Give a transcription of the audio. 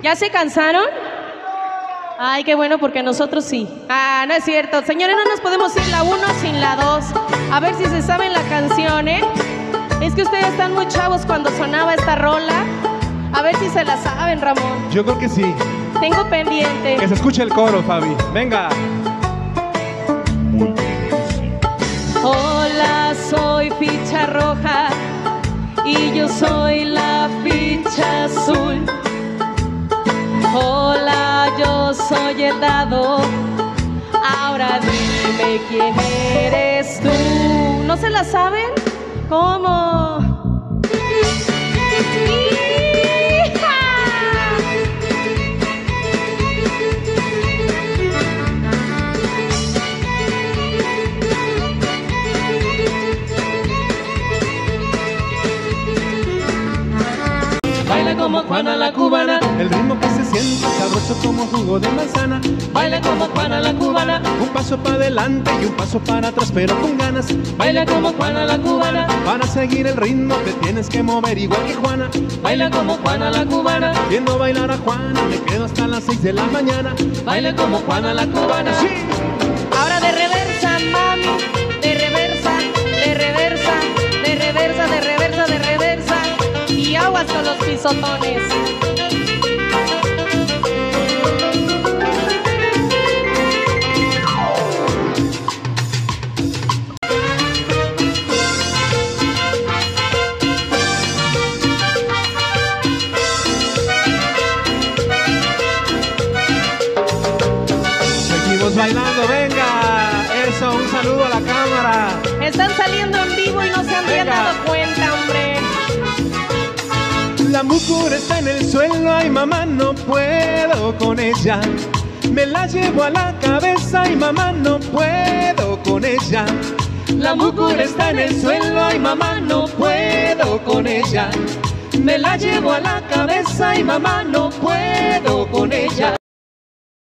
¿Ya se cansaron? Ay, qué bueno, porque nosotros sí. Ah, no es cierto. Señores, no nos podemos ir la 1 sin la 2. A ver si se saben la canción, ¿eh? Es que ustedes están muy chavos cuando sonaba esta rola. A ver si se la saben, Ramón. Yo creo que sí. Tengo pendiente. Que se escuche el coro, Fabi. Venga. Hola, soy ficha roja y yo soy la ficha azul. Hola, yo soy el dado. Ahora dime quién eres tú. ¿No se la saben? ¿Cómo? Baila como Juana la cubana, El ritmo que se siente sabroso como jugo de manzana. baila como Juana la cubana, Un paso para adelante y un paso para atrás, pero con ganas. baila como Juana la cubana, Para seguir el ritmo te tienes que mover igual que Juana. baila como Juana la cubana, Viendo bailar a Juana me quedo hasta las 6 de la mañana. baila como Juana la cubana. Sí. Ahora de reversa, mami. De reversa, de reversa, de reversa, de reversa, de reversa. Y aguas con los pisotones. Seguimos bailando, venga. Eso, un saludo a la cámara. Están saliendo en vivo y no se habían Venga. dado cuenta, hombre. La mucura está en el suelo, ay mamá, no puedo con ella. Me la llevo a la cabeza, ay mamá, no puedo con ella. La mucura está en el suelo, ay mamá, no puedo con ella. Me la llevo a la cabeza y mamá, no puedo con ella.